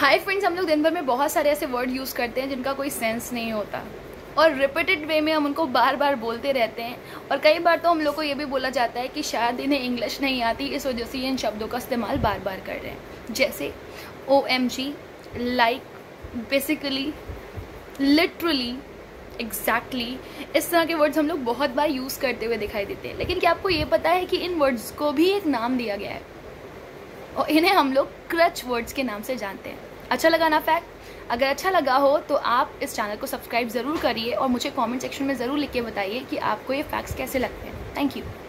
Hi friends, हम लोग दिन भर में बहुत सारे ऐसे वर्ड यूज़ करते हैं जिनका कोई सेंस नहीं होता और रिपीटेड वे में हम उनको बार बार बोलते रहते हैं। और कई बार तो हम लोग को ये भी बोला जाता है कि शायद इन्हें इंग्लिश नहीं आती, इस वजह से ये इन शब्दों का इस्तेमाल बार बार कर रहे हैं, जैसे OMG, like, basically, literally, exactly. इस तरह के वर्ड्स हम लोग बहुत बार यूज़ करते हुए दिखाई देते हैं। लेकिन क्या आपको ये पता है कि इन वर्ड्स को भी एक नाम दिया गया है और इन्हें हम लोग क्रच वर्ड्स के नाम से जानते हैं। अच्छा लगा ना फैक्ट? अगर अच्छा लगा हो तो आप इस चैनल को सब्सक्राइब ज़रूर करिए और मुझे कमेंट सेक्शन में ज़रूर लिख के बताइए कि आपको ये फैक्ट्स कैसे लगते हैं। Thank you.